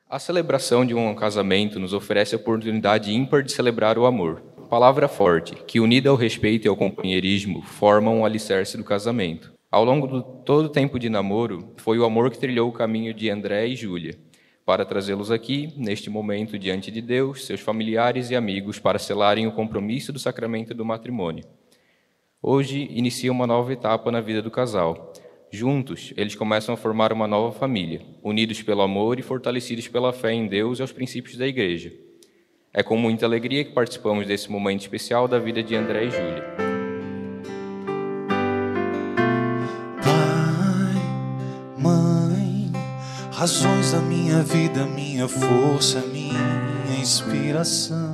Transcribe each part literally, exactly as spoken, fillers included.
A celebração de um casamento nos oferece a oportunidade ímpar de celebrar o amor. Palavra forte, que unida ao respeito e ao companheirismo, formam o alicerce do casamento. Ao longo de todo o tempo de namoro, foi o amor que trilhou o caminho de André e Júlia, para trazê-los aqui, neste momento, diante de Deus, seus familiares e amigos, para selarem o compromisso do sacramento do matrimônio. Hoje, inicia uma nova etapa na vida do casal. Juntos, eles começam a formar uma nova família, unidos pelo amor e fortalecidos pela fé em Deus e aos princípios da Igreja. É com muita alegria que participamos desse momento especial da vida de André e Júlia. Pai, mãe, razões da minha vida, minha força, minha inspiração,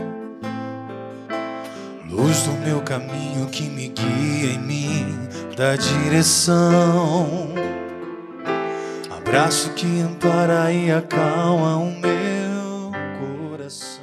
luz do meu caminho que me guia em mim, da direção, abraço que ampara e acalma o meu coração.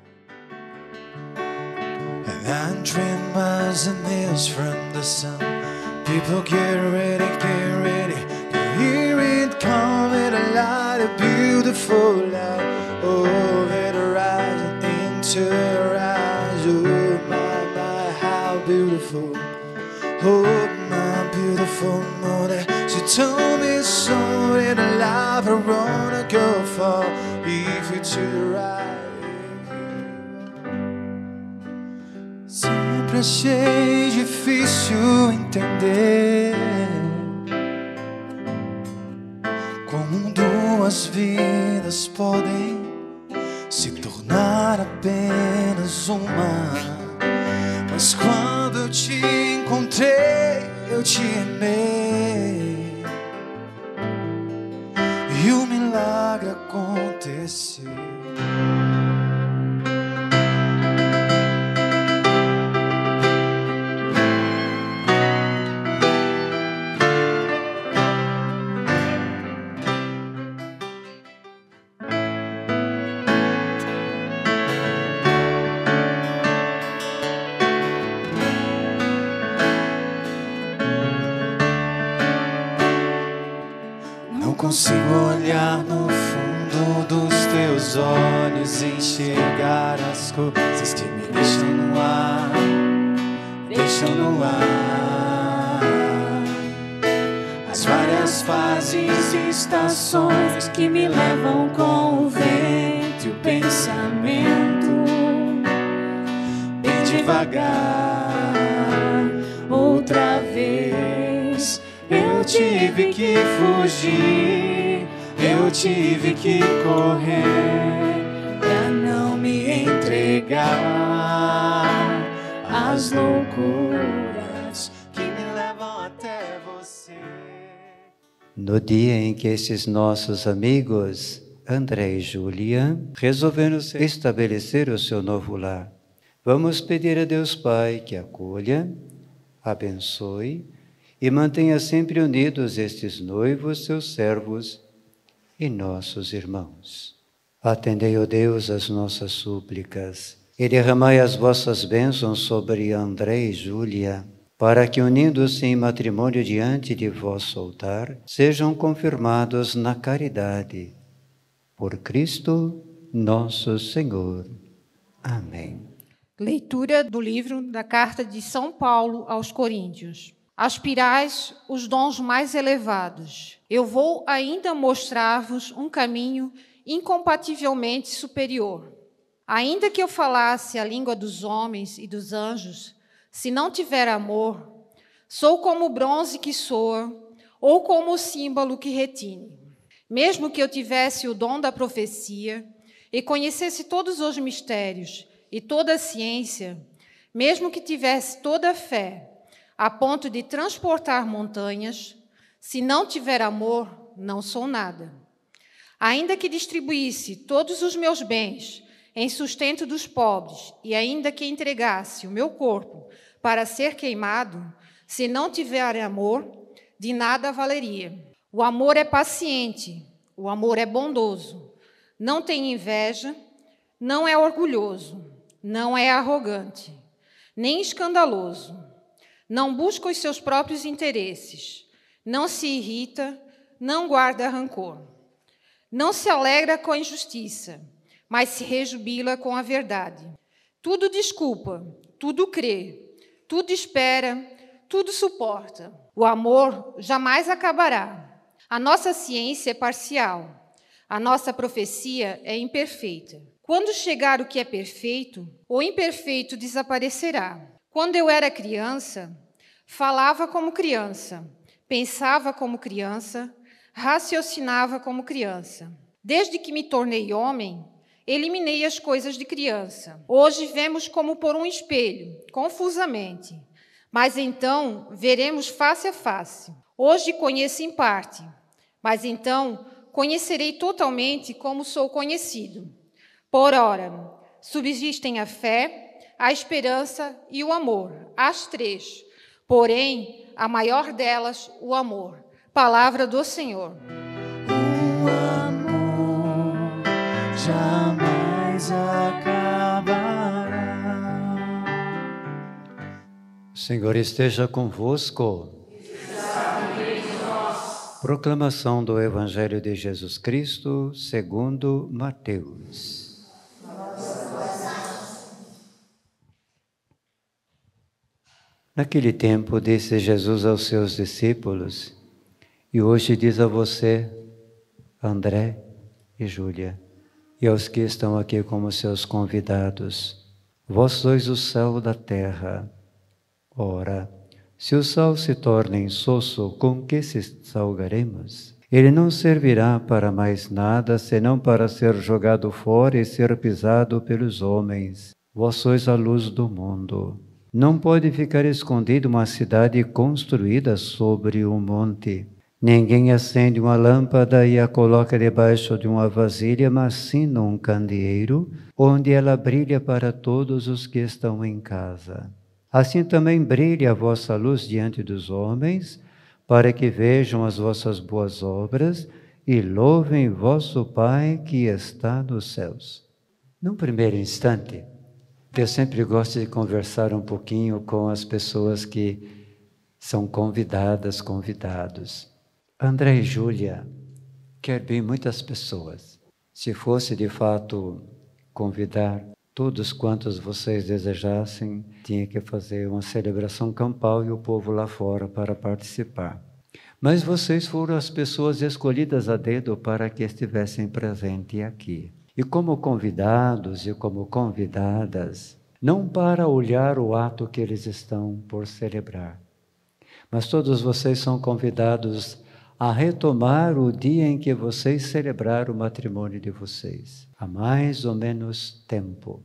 And I'm three miles and miles from the sun. People get ready, get ready. Can hear it coming, a light, a beautiful light over the horizon, into your eyes. Oh my, my, how beautiful. Oh my beautiful mother, she told me so in a life I wanna go for, if you to the right. Sempre achei difícil entender como duas vidas podem se tornar apenas uma. Mas quando eu te encontrei, eu te amei, e o milagre aconteceu. Consigo olhar no fundo dos teus olhos e enxergar as coisas que me deixam no ar, deixam no ar. As várias fases e estações que me levam com o vento e o pensamento, bem devagar, outra vez. Eu tive que fugir, eu tive que correr, pra não me entregar às loucuras que me levam até você. No dia em que esses nossos amigos, André e Júlia, resolveram estabelecer o seu novo lar, vamos pedir a Deus Pai que acolha, abençoe e mantenha sempre unidos estes noivos, seus servos e nossos irmãos. Atendei, ó Deus, as nossas súplicas e derramai as vossas bênçãos sobre André e Júlia, para que, unindo-se em matrimônio diante de vosso altar, sejam confirmados na caridade. Por Cristo, nosso Senhor. Amém. Leitura do livro da Carta de São Paulo aos Coríntios. Aspirais os dons mais elevados. Eu vou ainda mostrar-vos um caminho incompativelmente superior. Ainda que eu falasse a língua dos homens e dos anjos, se não tiver amor, sou como o bronze que soa, ou como o símbolo que retine. Mesmo que eu tivesse o dom da profecia e conhecesse todos os mistérios e toda a ciência, mesmo que tivesse toda a fé, a ponto de transportar montanhas, se não tiver amor, não sou nada. Ainda que distribuísse todos os meus bens em sustento dos pobres, e ainda que entregasse o meu corpo para ser queimado, se não tiver amor, de nada valeria. O amor é paciente, o amor é bondoso, não tem inveja, não é orgulhoso, não é arrogante, nem escandaloso. Não busca os seus próprios interesses, não se irrita, não guarda rancor. Não se alegra com a injustiça, mas se rejubila com a verdade. Tudo desculpa, tudo crê, tudo espera, tudo suporta. O amor jamais acabará. A nossa ciência é parcial. A nossa profecia é imperfeita. Quando chegar o que é perfeito, o imperfeito desaparecerá. Quando eu era criança, falava como criança, pensava como criança, raciocinava como criança. Desde que me tornei homem, eliminei as coisas de criança. Hoje vemos como por um espelho, confusamente. Mas então veremos face a face. Hoje conheço em parte, mas então conhecerei totalmente como sou conhecido. Por ora, subsistem a fé, a esperança e o amor, as três. Porém, a maior delas, o amor. Palavra do Senhor. O amor jamais acabará. O Senhor esteja convosco. Proclamação do Evangelho de Jesus Cristo, segundo Mateus. Naquele tempo, disse Jesus aos seus discípulos, e hoje diz a você, André e Júlia, e aos que estão aqui como seus convidados, vós sois o sal da terra. Ora, se o sal se torna insosso, com que se salgaremos? Ele não servirá para mais nada, senão para ser jogado fora e ser pisado pelos homens. Vós sois a luz do mundo. Não pode ficar escondida uma cidade construída sobre um monte. Ninguém acende uma lâmpada e a coloca debaixo de uma vasilha, mas sim num candeeiro, onde ela brilha para todos os que estão em casa. Assim também brilhe a vossa luz diante dos homens, para que vejam as vossas boas obras e louvem vosso Pai que está nos céus. Num primeiro instante, eu sempre gosto de conversar um pouquinho com as pessoas que são convidadas, convidados. André e Júlia quer bem muitas pessoas. Se fosse de fato convidar todos quantos vocês desejassem, tinha que fazer uma celebração campal e o povo lá fora para participar. Mas vocês foram as pessoas escolhidas a dedo para que estivessem presentes aqui. E como convidados e como convidadas, não para olhar o ato que eles estão por celebrar, mas todos vocês são convidados a retomar o dia em que vocês celebraram o matrimônio de vocês, há mais ou menos tempo.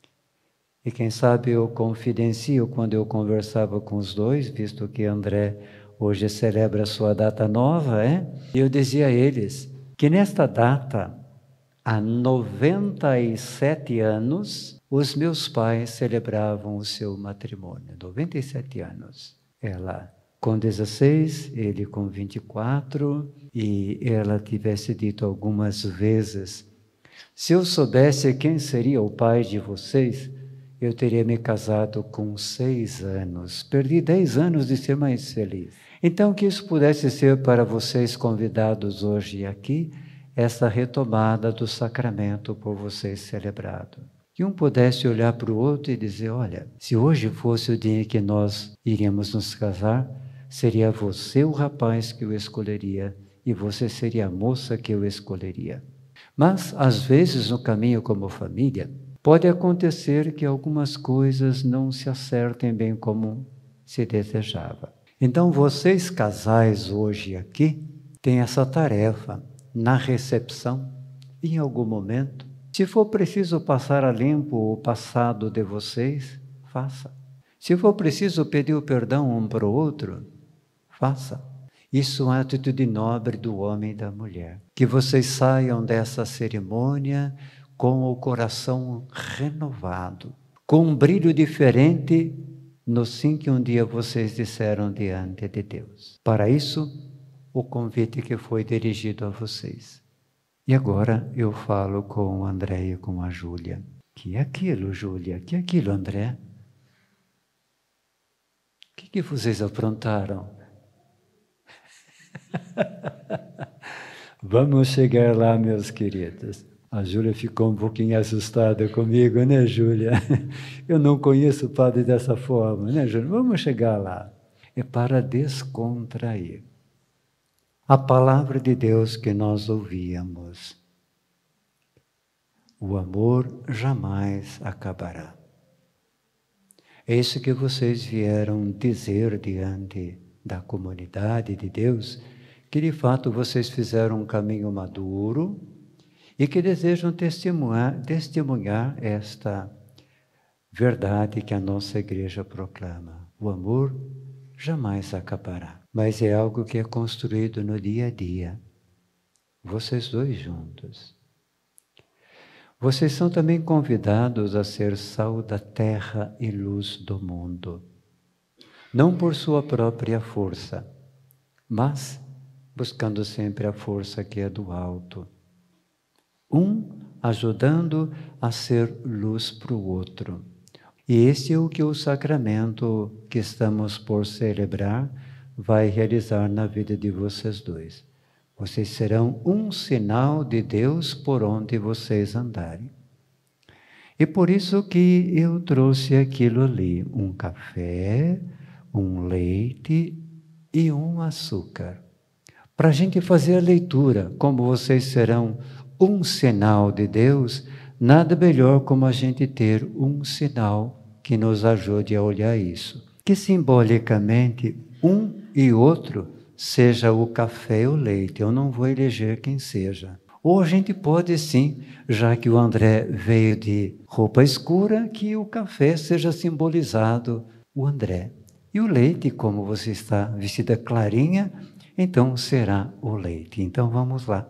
E quem sabe eu confidencio quando eu conversava com os dois, visto que André hoje celebra a sua data nova, é? E eu dizia a eles que nesta data, há noventa e sete anos, os meus pais celebravam o seu matrimônio, noventa e sete anos. Ela com dezesseis, ele com vinte e quatro, e ela tivesse dito algumas vezes, se eu soubesse quem seria o pai de vocês, eu teria me casado com seis anos. Perdi dez anos de ser mais feliz. Então, que isso pudesse ser para vocês convidados hoje aqui, essa retomada do sacramento por vocês celebrado. Que um pudesse olhar para o outro e dizer, olha, se hoje fosse o dia que nós iríamos nos casar, seria você o rapaz que eu escolheria e você seria a moça que eu escolheria. Mas, às vezes, no caminho como família, pode acontecer que algumas coisas não se acertem bem como se desejava. Então, vocês casais hoje aqui, têm essa tarefa na recepção, em algum momento. Se for preciso passar a limpo o passado de vocês, faça. Se for preciso pedir o perdão um para o outro, faça. Isso é uma atitude nobre do homem e da mulher. Que vocês saiam dessa cerimônia com o coração renovado, com um brilho diferente no sim que um dia vocês disseram diante de Deus. Para isso, o convite que foi dirigido a vocês. E agora eu falo com o André e com a Júlia. Que é aquilo, Júlia? Que é aquilo, André? O que, que vocês aprontaram? Vamos chegar lá, meus queridos. A Júlia ficou um pouquinho assustada comigo, né, Júlia? Eu não conheço o padre dessa forma, né, Júlia? Vamos chegar lá. É para descontrair. A palavra de Deus que nós ouvíamos. O amor jamais acabará. É isso que vocês vieram dizer diante da comunidade de Deus, que de fato vocês fizeram um caminho maduro e que desejam testemunhar, testemunhar esta verdade que a nossa igreja proclama. O amor jamais acabará, mas é algo que é construído no dia a dia. Vocês dois juntos. Vocês são também convidados a ser sal da terra e luz do mundo. Não por sua própria força, mas buscando sempre a força que é do alto. Um ajudando a ser luz para o outro. E esse é o que o sacramento que estamos por celebrar vai realizar na vida de vocês dois. Vocês serão um sinal de Deus por onde vocês andarem. E por isso que eu trouxe aquilo ali, um café, um leite e um açúcar. Para a gente fazer a leitura, como vocês serão um sinal de Deus, nada melhor como a gente ter um sinal que nos ajude a olhar isso. Que simbolicamente, um e outro seja o café e o leite. Eu não vou eleger quem seja. Ou a gente pode sim, já que o André veio de roupa escura, que o café seja simbolizado o André. E o leite, como você está vestida clarinha, então será o leite. Então vamos lá.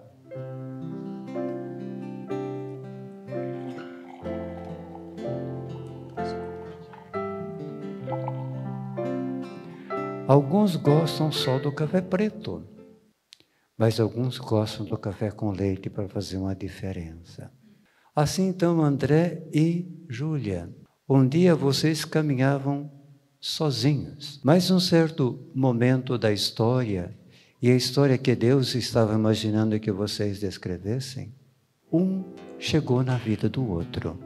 Alguns gostam só do café preto, mas alguns gostam do café com leite para fazer uma diferença. Assim então, André e Júlia, um dia vocês caminhavam sozinhos, mas num certo momento da história, e a história que Deus estava imaginando que vocês descrevessem, um chegou na vida do outro.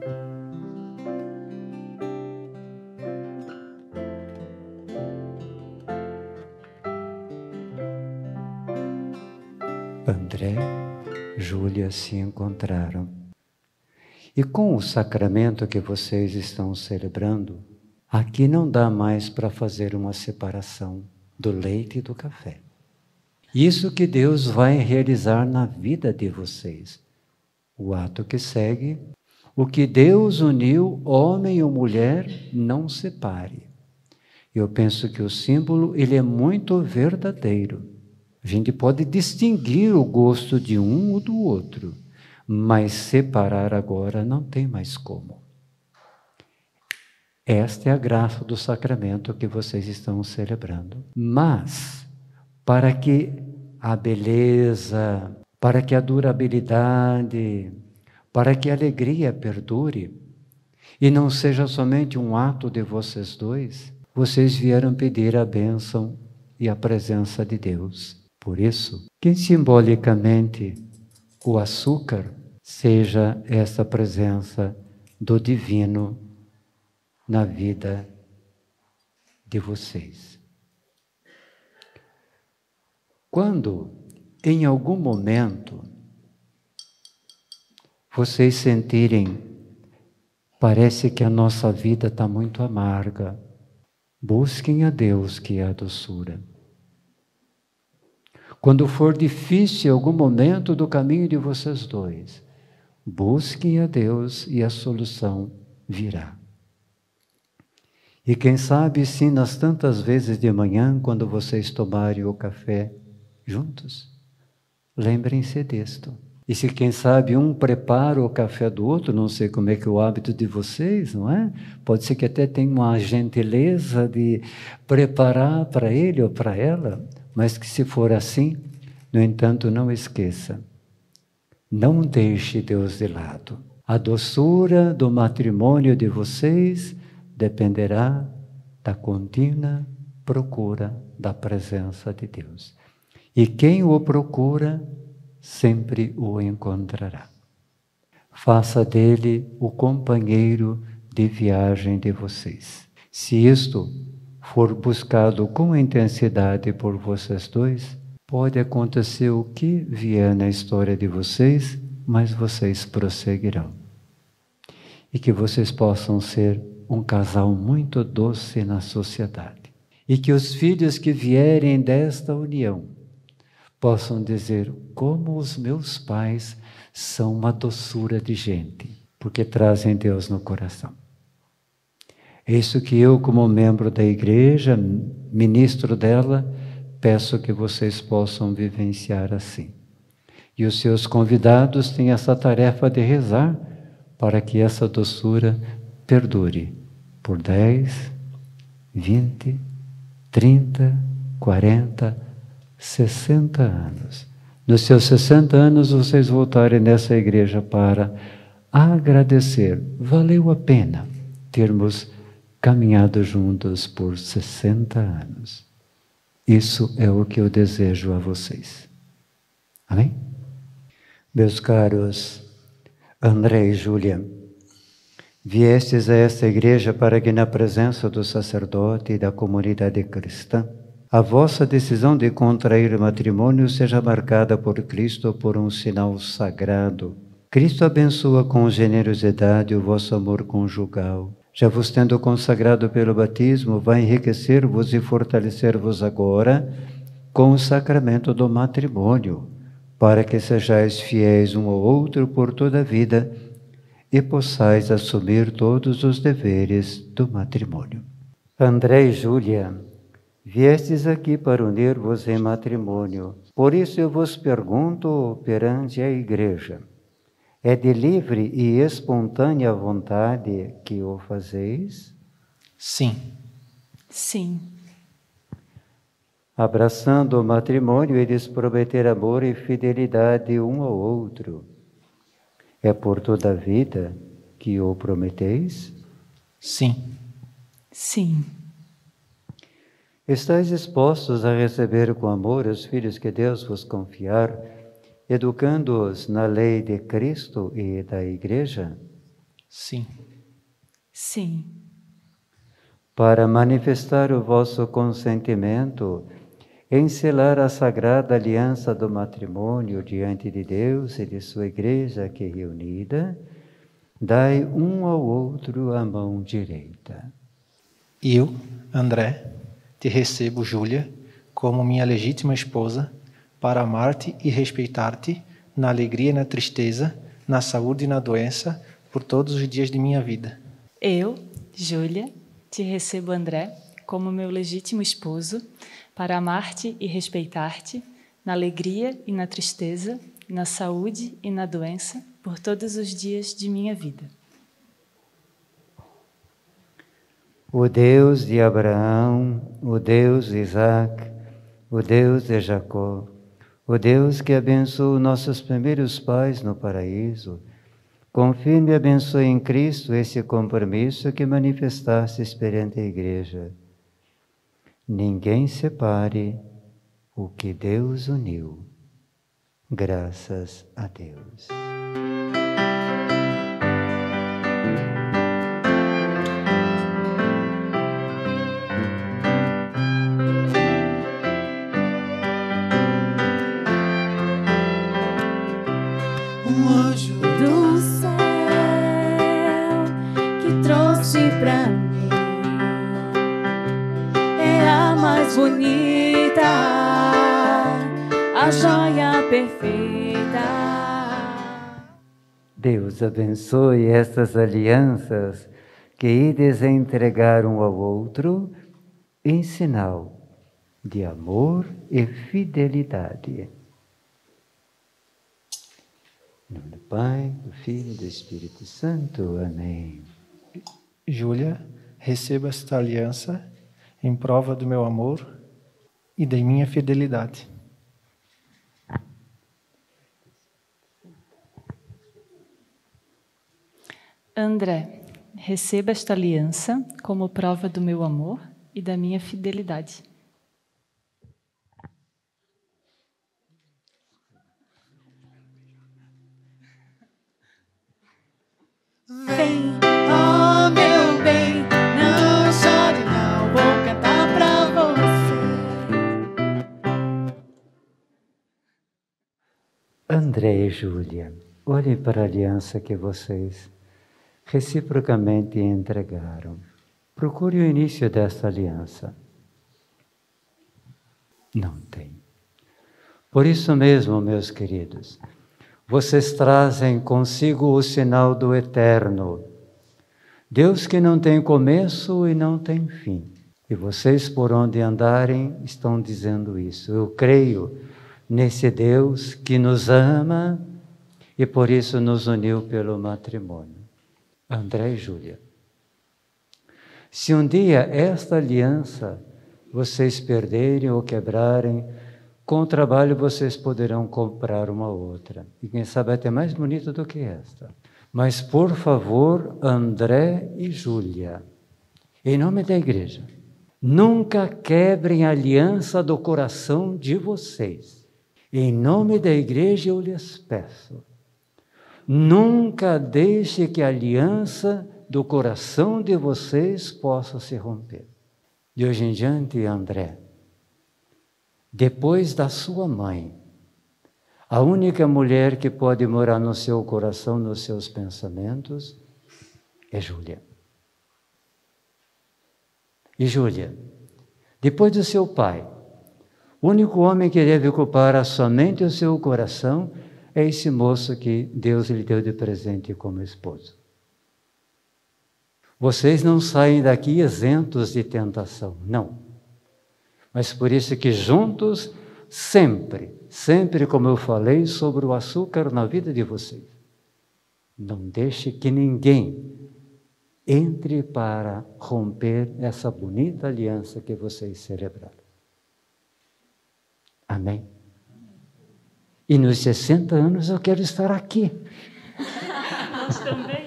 André, Júlia se encontraram. E com o sacramento que vocês estão celebrando, aqui não dá mais para fazer uma separação do leite e do café. Isso que Deus vai realizar na vida de vocês. O ato que segue, o que Deus uniu, homem e mulher, não separe. Eu penso que o símbolo ele é muito verdadeiro. A gente pode distinguir o gosto de um ou do outro, mas separar agora não tem mais como. Esta é a graça do sacramento que vocês estão celebrando. Mas, para que a beleza, para que a durabilidade, para que a alegria perdure, e não seja somente um ato de vocês dois, vocês vieram pedir a bênção e a presença de Deus. Por isso, que simbolicamente o açúcar seja essa presença do divino na vida de vocês. Quando, em algum momento, vocês sentirem, parece que a nossa vida está muito amarga, busquem a Deus que é a doçura. Quando for difícil algum momento do caminho de vocês dois, busquem a Deus e a solução virá. E quem sabe, sim, nas tantas vezes de manhã, quando vocês tomarem o café juntos, lembrem-se disto. E se quem sabe um prepara o café do outro, não sei como é que é o hábito de vocês, não é? Pode ser que até tenha uma gentileza de preparar para ele ou para ela, mas que se for assim, no entanto, não esqueça, não deixe Deus de lado. A doçura do matrimônio de vocês dependerá da contínua procura da presença de Deus. E quem o procura, sempre o encontrará. Faça dele o companheiro de viagem de vocês. Se isto for buscado com intensidade por vocês dois, pode acontecer o que vier na história de vocês, mas vocês prosseguirão. E que vocês possam ser um casal muito doce na sociedade. E que os filhos que vierem desta união possam dizer: como os meus pais são uma doçura de gente, porque trazem Deus no coração. É isso que eu, como membro da igreja, ministro dela, peço que vocês possam vivenciar assim. E os seus convidados têm essa tarefa de rezar para que essa doçura perdure por dez, vinte, trinta, quarenta, sessenta anos. Nos seus sessenta anos, vocês voltarem nessa igreja para agradecer. Valeu a pena termos caminhado juntos por sessenta anos. Isso é o que eu desejo a vocês. Amém? Meus caros André e Júlia, viestes a esta igreja para que, na presença do sacerdote e da comunidade cristã, a vossa decisão de contrair matrimônio seja marcada por Cristo por um sinal sagrado. Cristo abençoa com generosidade o vosso amor conjugal. Já vos tendo consagrado pelo batismo, vai enriquecer-vos e fortalecer-vos agora com o sacramento do matrimônio, para que sejais fiéis um ao outro por toda a vida e possais assumir todos os deveres do matrimônio. André e Júlia, viestes aqui para unir-vos em matrimônio. Por isso eu vos pergunto perante a igreja: é de livre e espontânea vontade que o fazeis? Sim. Sim. Abraçando o matrimônio, eles prometer amor e fidelidade um ao outro. É por toda a vida que o prometeis? Sim. Sim. Estais dispostos a receber com amor os filhos que Deus vos confiar, educando-os na lei de Cristo e da Igreja? Sim. Sim. Para manifestar o vosso consentimento em selar a sagrada aliança do matrimônio diante de Deus e de sua Igreja aqui reunida, dai um ao outro a mão direita. Eu, André, te recebo, Júlia, como minha legítima esposa, para amar-te e respeitar-te na alegria e na tristeza, na saúde e na doença, por todos os dias de minha vida. Eu, Júlia, te recebo, André, como meu legítimo esposo, para amar-te e respeitar-te na alegria e na tristeza, na saúde e na doença, por todos os dias de minha vida. O Deus de Abraão, o Deus de Isaac, o Deus de Jacó, o Deus que abençoou nossos primeiros pais no paraíso, confirme e abençoe em Cristo esse compromisso que manifestastes perante a Igreja. Ninguém separe o que Deus uniu. Graças a Deus. Um anjo do céu que trouxe pra mim é a mais bonita, a joia perfeita. Deus abençoe estas alianças que ides entregar um ao outro em sinal de amor e fidelidade. Em nome do Pai, do Filho e do Espírito Santo. Amém. Júlia, receba esta aliança em prova do meu amor e da minha fidelidade. André, receba esta aliança como prova do meu amor e da minha fidelidade. André e Júlia, olhem para a aliança que vocês reciprocamente entregaram. Procure o início dessa aliança. Não tem. Por isso mesmo, meus queridos, vocês trazem consigo o sinal do eterno. Deus que não tem começo e não tem fim. E vocês, por onde andarem, estão dizendo isso. Eu creio nesse Deus que nos ama e por isso nos uniu pelo matrimônio. André e Júlia. Se um dia esta aliança vocês perderem ou quebrarem, com o trabalho vocês poderão comprar uma outra. E quem sabe até mais bonita do que esta. Mas, por favor, André e Júlia, em nome da igreja, nunca quebrem a aliança do coração de vocês. Em nome da igreja eu lhes peço, nunca deixe que a aliança do coração de vocês possa se romper. De hoje em diante, André, depois da sua mãe, a única mulher que pode morar no seu coração, nos seus pensamentos, é Júlia. E Júlia, depois do seu pai, o único homem que deve ocupar a sua mente e o seu coração é esse moço que Deus lhe deu de presente como esposo. Vocês não saem daqui isentos de tentação, não. Mas por isso que juntos, sempre, sempre como eu falei sobre o açúcar na vida de vocês, não deixe que ninguém entre para romper essa bonita aliança que vocês celebraram. Amém? E nos sessenta anos eu quero estar aqui. Nós também.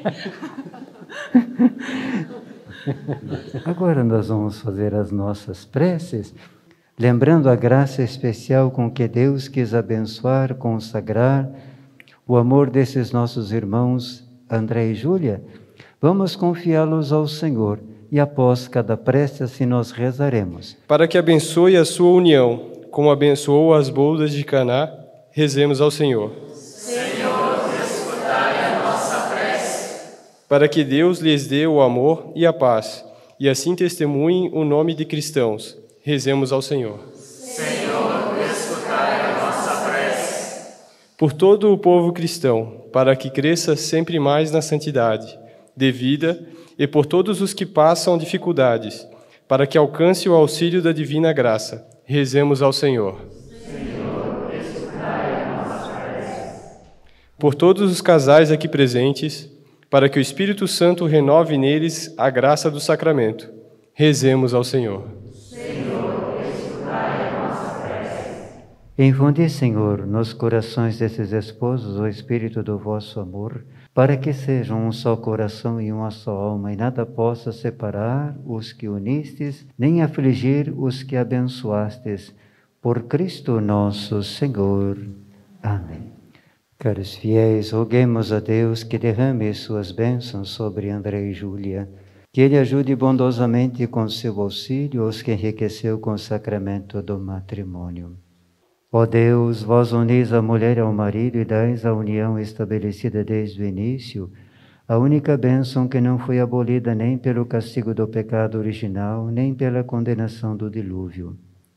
Agora nós vamos fazer as nossas preces, lembrando a graça especial com que Deus quis abençoar, consagrar o amor desses nossos irmãos André e Júlia. Vamos confiá-los ao Senhor e após cada prece assim nós rezaremos. Para que abençoe a sua união, como abençoou as bodas de Caná, rezemos ao Senhor. Senhor, escutai a nossa prece. Para que Deus lhes dê o amor e a paz, e assim testemunhem o nome de cristãos, rezemos ao Senhor. Senhor, escutai a nossa prece. Por todo o povo cristão, para que cresça sempre mais na santidade de vida, e por todos os que passam dificuldades, para que alcance o auxílio da divina graça, rezemos ao Senhor. Senhor, escutai a nossa prece. Por todos os casais aqui presentes, para que o Espírito Santo renove neles a graça do sacramento, rezemos ao Senhor. Senhor, escutai a nossa prece. Infundi, Senhor, nos corações desses esposos o espírito do vosso amor, para que sejam um só coração e uma só alma, e nada possa separar os que unistes, nem afligir os que abençoastes. Por Cristo nosso Senhor. Amém. Caros fiéis, roguemos a Deus que derrame suas bênçãos sobre André e Júlia, que Ele ajude bondosamente com seu auxílio os que enriqueceu com o sacramento do matrimônio. Ó Deus, vós unis a mulher ao marido e dais a união estabelecida desde o início, a única bênção que não foi abolida nem pelo castigo do pecado original, nem pela condenação do dilúvio.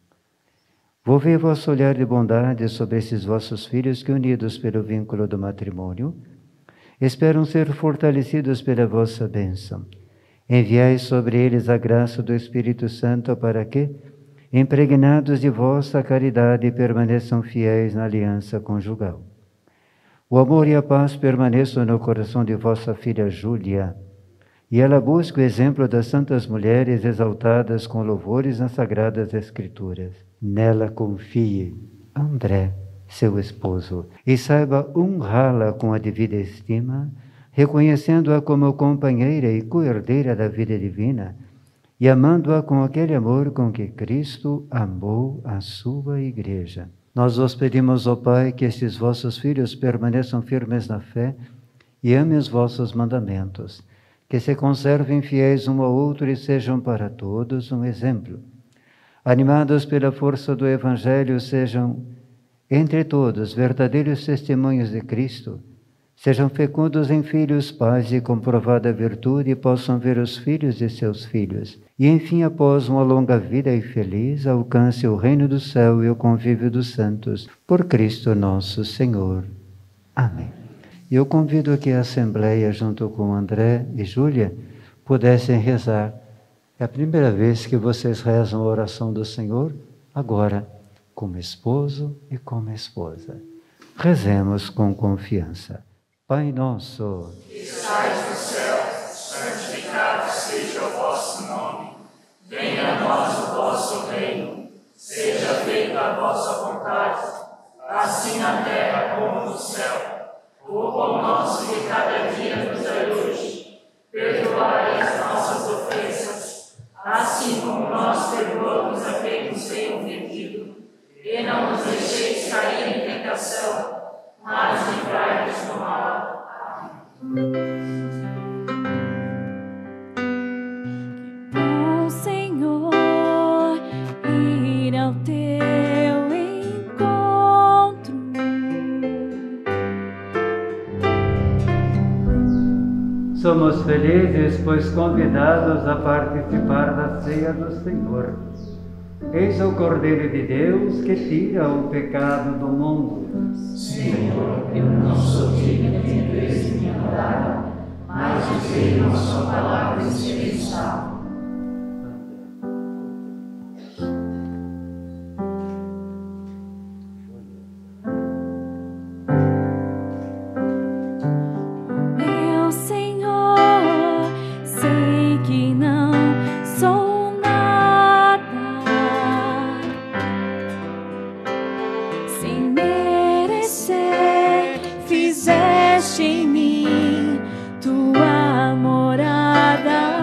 Volvei vosso olhar de bondade sobre esses vossos filhos que, unidos pelo vínculo do matrimônio, esperam ser fortalecidos pela vossa bênção. Enviai sobre eles a graça do Espírito Santo para que, impregnados de vossa caridade, permaneçam fiéis na aliança conjugal. O amor e a paz permaneçam no coração de vossa filha Júlia, e ela busque o exemplo das santas mulheres exaltadas com louvores nas sagradas Escrituras. Nela confie André, seu esposo, e saiba honrá-la com a devida estima, reconhecendo-a como companheira e co-herdeira da vida divina, e amando-a com aquele amor com que Cristo amou a sua igreja. Nós vos pedimos, ó Pai, que estes vossos filhos permaneçam firmes na fé e amem os vossos mandamentos, que se conservem fiéis um ao outro e sejam para todos um exemplo. Animados pela força do Evangelho, sejam entre todos, verdadeiros testemunhos de Cristo, sejam fecundos em filhos, pais de comprovada virtude, e possam ver os filhos de seus filhos. E, enfim, após uma longa vida e feliz, alcance o reino do céu e o convívio dos santos. Por Cristo nosso Senhor. Amém. E eu convido que a Assembleia, junto com André e Júlia, pudessem rezar. É a primeira vez que vocês rezam a oração do Senhor, agora, como esposo e como esposa. Rezemos com confiança. Pai nosso, que estais no céu, santificado seja o vosso nome. Venha a nós o vosso reino. Seja feita a vossa vontade, assim na terra como no céu. O pão nosso de cada dia nos dai hoje. Perdoai as nossas ofensas, assim como nós perdoamos a quem nos tem ofendido. E não nos deixeis cair em tentação, mas livrai-nos do mal. O Senhor ir ao teu encontro. Somos felizes, pois convidados a participar da ceia do Senhor. Eis o Cordeiro de Deus que tira o pecado do mundo. Senhor, eu não sou digno de entrares em minha morada, mas dizei uma só palavra e serei salvo. Meu Senhor, sei que não sou nada sem merecer, fizeste em mim tua morada.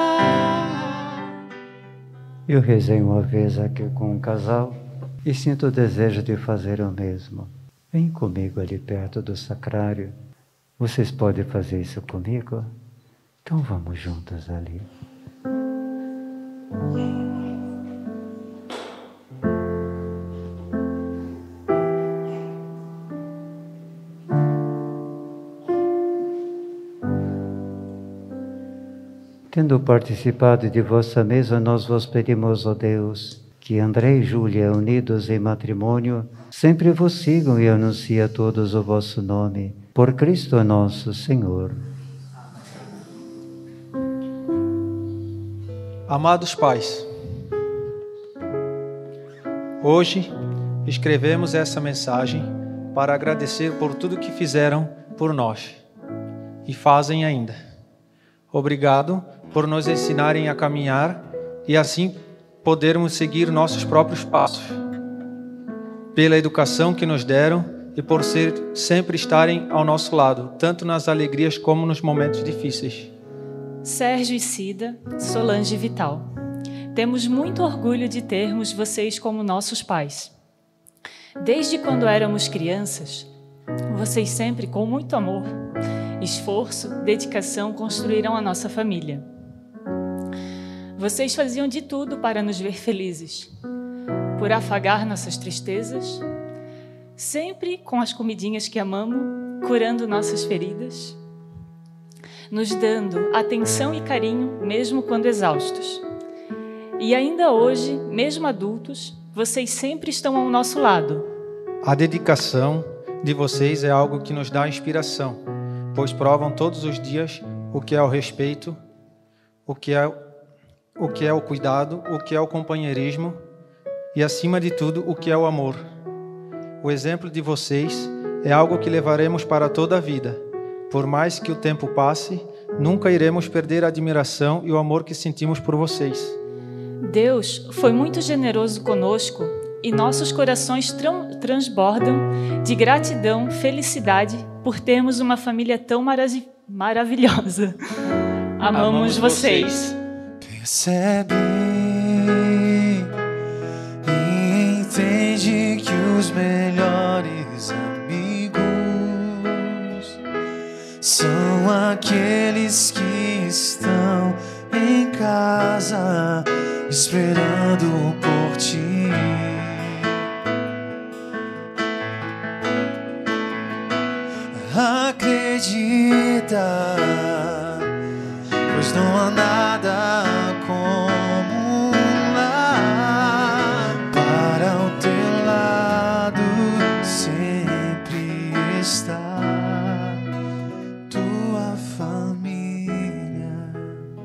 Eu rezei uma vez aqui com um casal e sinto o desejo de fazer o mesmo. Vem comigo ali perto do sacrário. Vocês podem fazer isso comigo? Então vamos juntos ali. Tendo participado de vossa mesa, nós vos pedimos, ó Deus, que André e Júlia, unidos em matrimônio, sempre vos sigam e anunciem a todos o vosso nome. Por Cristo nosso Senhor. Amados pais, hoje escrevemos essa mensagem para agradecer por tudo que fizeram por nós e fazem ainda. Obrigado por nos ensinarem a caminhar e assim podermos seguir nossos próprios passos. Pela educação que nos deram e por ser, sempre estarem ao nosso lado, tanto nas alegrias como nos momentos difíceis. Sérgio e Cida, Solange e Vital, temos muito orgulho de termos vocês como nossos pais. Desde quando éramos crianças, vocês sempre, com muito amor, esforço, dedicação, construíram a nossa família. Vocês faziam de tudo para nos ver felizes, por afagar nossas tristezas, sempre com as comidinhas que amamos, curando nossas feridas, nos dando atenção e carinho, mesmo quando exaustos. E ainda hoje, mesmo adultos, vocês sempre estão ao nosso lado. A dedicação de vocês é algo que nos dá inspiração, pois provam todos os dias o que é o respeito, o que é, o que é o cuidado, o que é o companheirismo e, acima de tudo, o que é o amor. O exemplo de vocês é algo que levaremos para toda a vida. Por mais que o tempo passe, nunca iremos perder a admiração e o amor que sentimos por vocês. Deus foi muito generoso conosco e nossos corações tran- transbordam de gratidão, felicidade por termos uma família tão marav- maravilhosa. Amamos, Amamos vocês. Percebe e entende que os melhores amigos são aqueles que estão em casa esperando por ti. vida, pois não há nada como um lar. Para o teu lado sempre está tua família.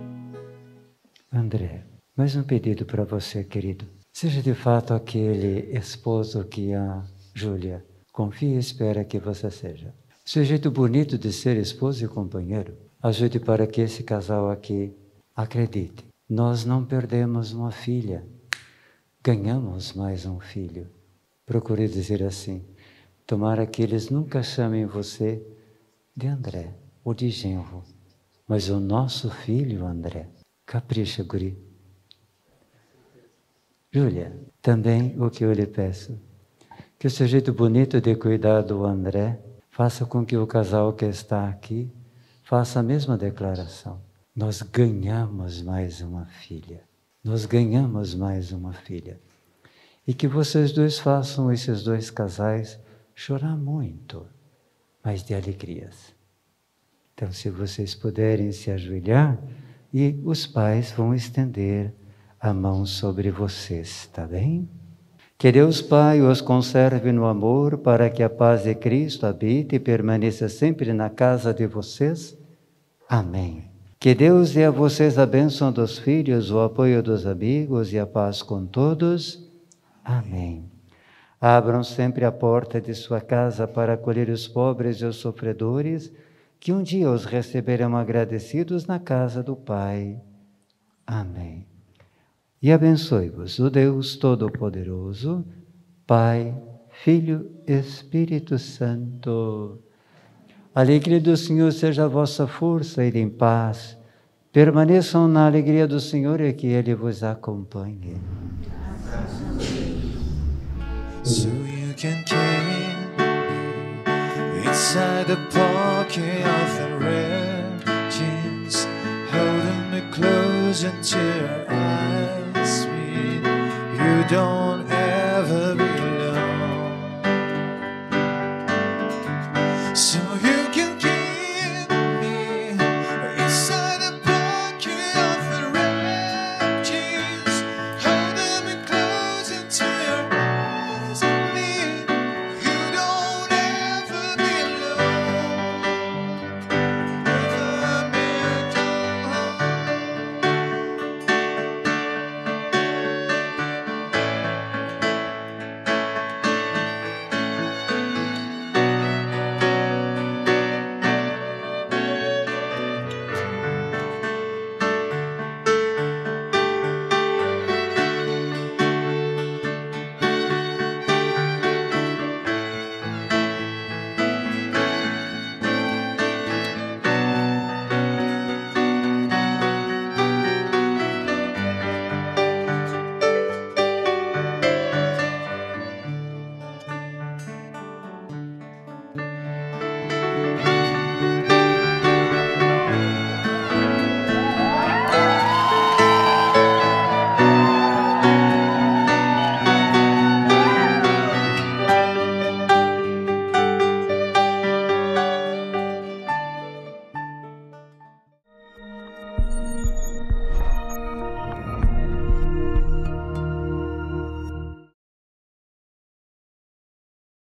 André, mais um pedido para você, querido. Seja de fato aquele esposo que a Júlia confia e espera que você seja. Seu jeito bonito de ser esposo e companheiro ajude para que esse casal aqui acredite. Nós não perdemos uma filha, ganhamos mais um filho. Procure dizer assim. Tomara que eles nunca chamem você de André ou de genro, mas o nosso filho André. Capricha, guri. Júlia, também o que eu lhe peço, que o seu jeito bonito de cuidar do André faça com que o casal que está aqui faça a mesma declaração. Nós ganhamos mais uma filha. Nós ganhamos mais uma filha. E que vocês dois façam esses dois casais chorar muito, mas de alegrias. Então, se vocês puderem se ajoelhar, e os pais vão estender a mão sobre vocês, tá bem? Que Deus Pai os conserve no amor, para que a paz de Cristo habite e permaneça sempre na casa de vocês. Amém. Que Deus dê a vocês a bênção dos filhos, o apoio dos amigos e a paz com todos. Amém. Abram sempre a porta de sua casa para acolher os pobres e os sofredores, que um dia os receberão agradecidos na casa do Pai. Amém. E abençoe-vos o Deus Todo-Poderoso, Pai, Filho, Espírito Santo. A alegria do Senhor seja a vossa força e em paz. Permaneçam na alegria do Senhor e que Ele vos acompanhe. So you can carry me inside the pocket of the red jeans, holding me close until your eyes meet. You don't